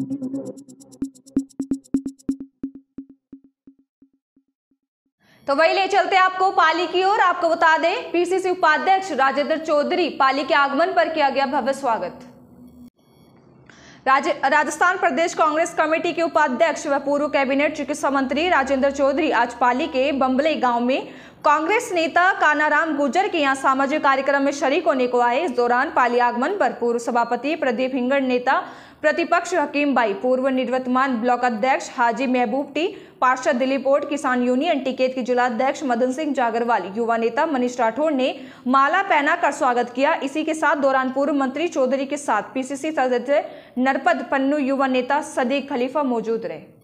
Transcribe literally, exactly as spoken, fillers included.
तो वही ले चलते आपको पाली की ओर। आपको बता दें, पीसीसी उपाध्यक्ष राजेंद्र चौधरी पाली के आगमन पर किया गया भव्य स्वागत। राजस्थान प्रदेश कांग्रेस कमेटी के उपाध्यक्ष व पूर्व कैबिनेट चिकित्सा मंत्री राजेंद्र चौधरी आज पाली के बम्बले गांव में कांग्रेस नेता कानाराम गुर्जर के यहां सामाजिक कार्यक्रम में शरीक होने को आए। इस दौरान पाली आगमन पर पूर्व सभापति प्रदीप हिंगड़, नेता प्रतिपक्ष हकीम बाई, पूर्व निवर्तमान ब्लॉक अध्यक्ष हाजी महबूब टी, पार्षद दिलीप ओट, किसान यूनियन टिकेत के जिलाध्यक्ष मदन सिंह जागरवाल, युवा नेता मनीष राठौड़ ने माला पहनाकर स्वागत किया। इसी के साथ दौरान पूर्व मंत्री चौधरी के साथ पीसीसी सदस्य नरपद पन्नू, युवा नेता सदीक खलीफा मौजूद रहे।